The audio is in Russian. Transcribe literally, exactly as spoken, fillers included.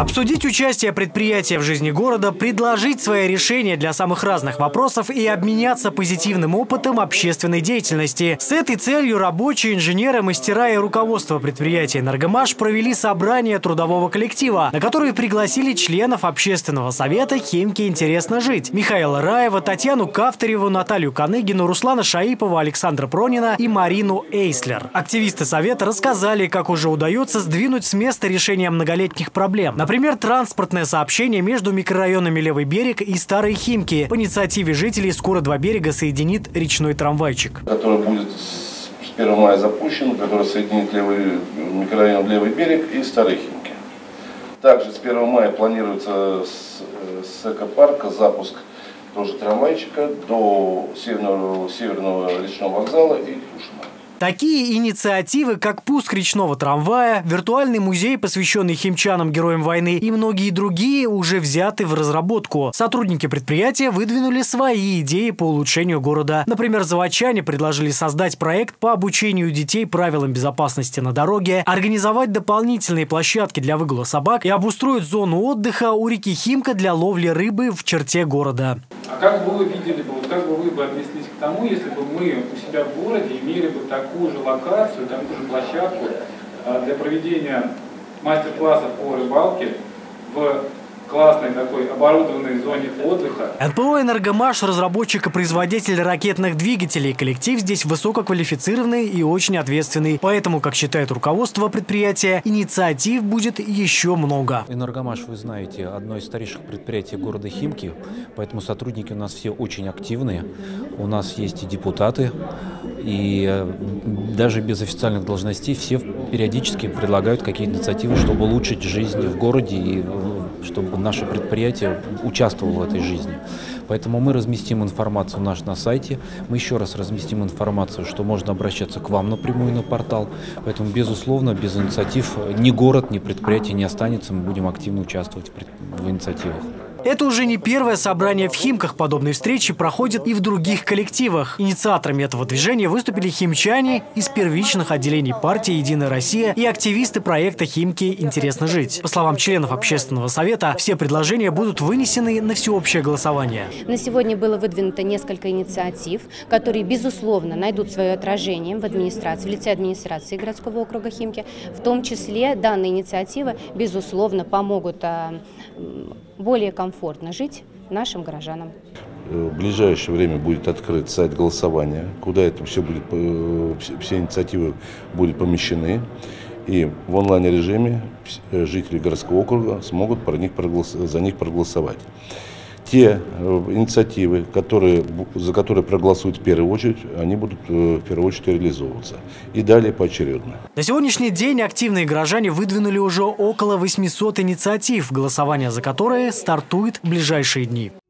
Обсудить участие предприятия в жизни города, предложить свои решения для самых разных вопросов и обменяться позитивным опытом общественной деятельности. С этой целью рабочие, инженеры, мастера и руководство предприятия «Энергомаш» провели собрание трудового коллектива, на которое пригласили членов общественного совета «Химки интересно жить» Михаила Раева, Татьяну Кавтореву, Наталью Каныгину, Руслана Шаипова, Александра Пронина и Марину Эйслер. Активисты совета рассказали, как уже удается сдвинуть с места решения многолетних проблем. Например, транспортное сообщение между микрорайонами Левый берег и Старые Химки. По инициативе жителей скоро два берега соединит речной трамвайчик. Который будет с первого мая запущен, который соединит левый, микрорайон Левый берег и Старые Химки. Также с первого мая планируется с, с экопарка запуск тоже трамвайчика до северного, северного речного вокзала и Тушино. Такие инициативы, как пуск речного трамвая, виртуальный музей, посвященный химчанам, героям войны, и многие другие уже взяты в разработку. Сотрудники предприятия выдвинули свои идеи по улучшению города. Например, заводчане предложили создать проект по обучению детей правилам безопасности на дороге, организовать дополнительные площадки для выгула собак и обустроить зону отдыха у реки Химка для ловли рыбы в черте города. А как бы вы видели бы, вот как бы вы бы отнеслись к тому, если бы мы у себя в городе имели бы такую же локацию, такую же площадку для проведения мастер-классов по рыбалке в классной такой оборудованной зоне отдыха. эн пэ о «Энергомаш» – разработчик и производитель ракетных двигателей. Коллектив здесь высококвалифицированный и очень ответственный. Поэтому, как считает руководство предприятия, инициатив будет еще много. «Энергомаш», вы знаете, одно из старейших предприятий города Химки, поэтому сотрудники у нас все очень активные. У нас есть и депутаты, и даже без официальных должностей все периодически предлагают какие-то инициативы, чтобы улучшить жизнь в городе и чтобы наше предприятие участвовало в этой жизни. Поэтому мы разместим информацию наш на сайте. Мы еще раз разместим информацию, что можно обращаться к вам напрямую на портал. Поэтому, безусловно, без инициатив ни город, ни предприятие не останется. Мы будем активно участвовать в инициативах. Это уже не первое собрание в Химках. Подобные встречи проходят и в других коллективах. Инициаторами этого движения выступили химчане из первичных отделений партии «Единая Россия» и активисты проекта «Химки интересно жить». По словам членов общественного совета, все предложения будут вынесены на всеобщее голосование. На сегодня было выдвинуто несколько инициатив, которые, безусловно, найдут свое отражение в администрации, в лице администрации городского округа Химки. В том числе данные инициативы, безусловно, помогут более комфортно жить нашим горожанам. В ближайшее время будет открыт сайт голосования, куда это все будет, все инициативы будут помещены. И в онлайн-режиме жители городского округа смогут про них за них проголосовать. Те инициативы, которые, за которые проголосуют в первую очередь, они будут в первую очередь реализовываться. И далее поочередно. На сегодняшний день активные горожане выдвинули уже около восьмисот инициатив, голосование за которые стартует в ближайшие дни.